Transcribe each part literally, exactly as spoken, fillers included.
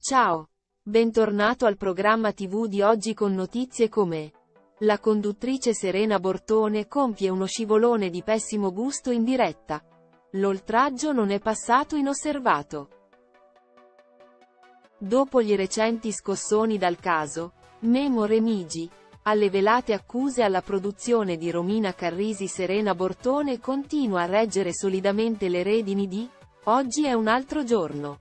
Ciao! Bentornato al programma tivù di oggi con notizie come: la conduttrice Serena Bortone compie uno scivolone di pessimo gusto in diretta. L'oltraggio non è passato inosservato. Dopo gli recenti scossoni dal caso Memo Remigi, alle velate accuse alla produzione di Romina Carrisi, Serena Bortone continua a reggere solidamente le redini di Oggi è un altro giorno.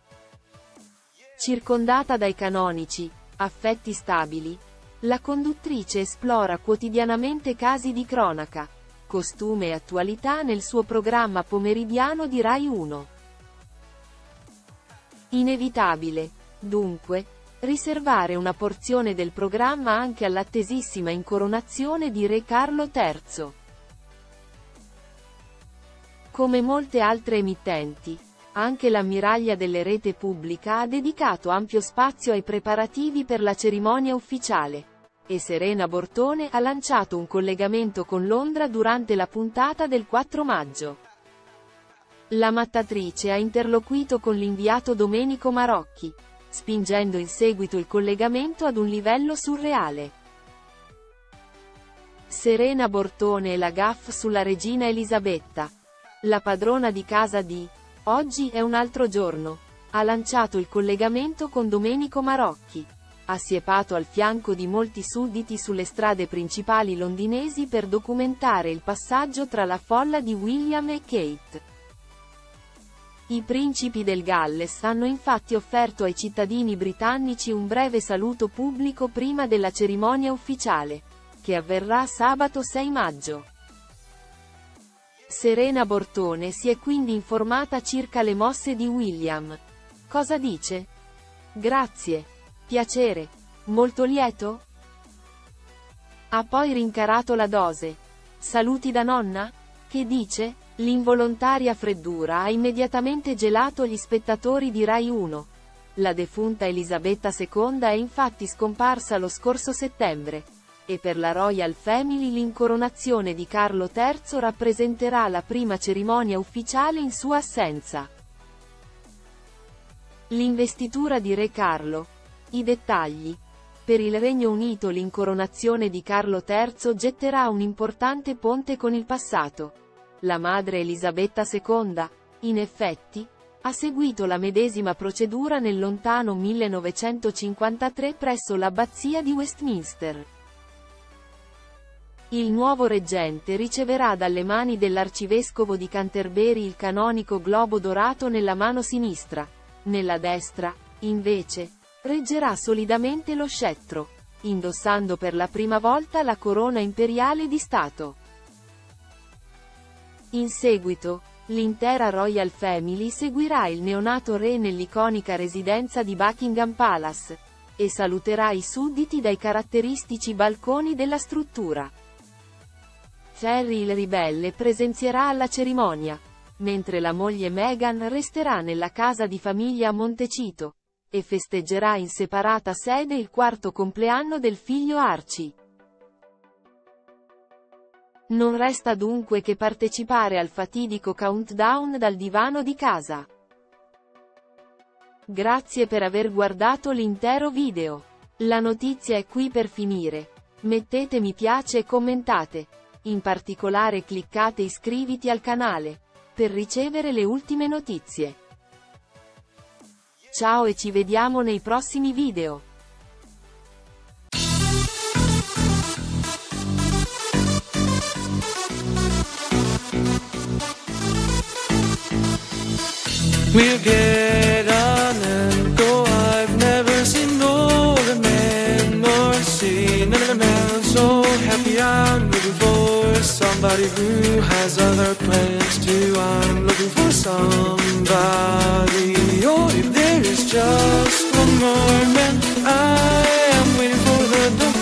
Circondata dai canonici affetti stabili, la conduttrice esplora quotidianamente casi di cronaca, costume e attualità nel suo programma pomeridiano di Rai uno. Inevitabile, dunque, riservare una porzione del programma anche all'attesissima incoronazione di Re Carlo terzo. Come molte altre emittenti, anche l'ammiraglia delle rete pubblica ha dedicato ampio spazio ai preparativi per la cerimonia ufficiale, e Serena Bortone ha lanciato un collegamento con Londra durante la puntata del quattro maggio. La mattatrice ha interloquito con l'inviato Domenico Marocchi, spingendo in seguito il collegamento ad un livello surreale. Serena Bortone e la gaffe sulla regina Elisabetta. La padrona di casa di Oggi è un altro giorno ha lanciato il collegamento con Domenico Marocchi, assiepato al fianco di molti sudditi sulle strade principali londinesi per documentare il passaggio tra la folla di William e Kate. I principi del Galles hanno infatti offerto ai cittadini britannici un breve saluto pubblico prima della cerimonia ufficiale, che avverrà sabato sei maggio. Serena Bortone si è quindi informata circa le mosse di William. Cosa dice? Grazie. Piacere. Molto lieto? Ha poi rincarato la dose. Saluti da nonna? Che dice? L'involontaria freddura ha immediatamente gelato gli spettatori di Rai uno. La defunta Elisabetta seconda è infatti scomparsa lo scorso settembre, e per la Royal Family l'incoronazione di Carlo terzo rappresenterà la prima cerimonia ufficiale in sua assenza. L'investitura di Re Carlo. I dettagli. Per il Regno Unito l'incoronazione di Carlo terzo getterà un importante ponte con il passato. La madre Elisabetta seconda, in effetti, ha seguito la medesima procedura nel lontano millenovecentocinquantatré presso l'abbazia di Westminster. Il nuovo reggente riceverà dalle mani dell'arcivescovo di Canterbury il canonico globo dorato nella mano sinistra. Nella destra, invece, reggerà solidamente lo scettro, indossando per la prima volta la corona imperiale di Stato. In seguito, l'intera Royal Family seguirà il neonato re nell'iconica residenza di Buckingham Palace, e saluterà i sudditi dai caratteristici balconi della struttura. Harry il ribelle presenzierà alla cerimonia, mentre la moglie Meghan resterà nella casa di famiglia a Montecito, e festeggerà in separata sede il quarto compleanno del figlio Archie. Non resta dunque che partecipare al fatidico countdown dal divano di casa. Grazie per aver guardato l'intero video. La notizia è qui per finire. Mettete mi piace e commentate. In particolare cliccate iscriviti al canale, per ricevere le ultime notizie. Ciao e ci vediamo nei prossimi video. We'll get on and go. I've never seen no other man, nor seen another man so happy. I'm looking for somebody who has other plans too. I'm looking for somebody. Oh, if there is just one more man, I am waiting for the door.